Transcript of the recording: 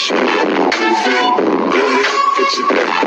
shut up, move it. Go ahead, get your back.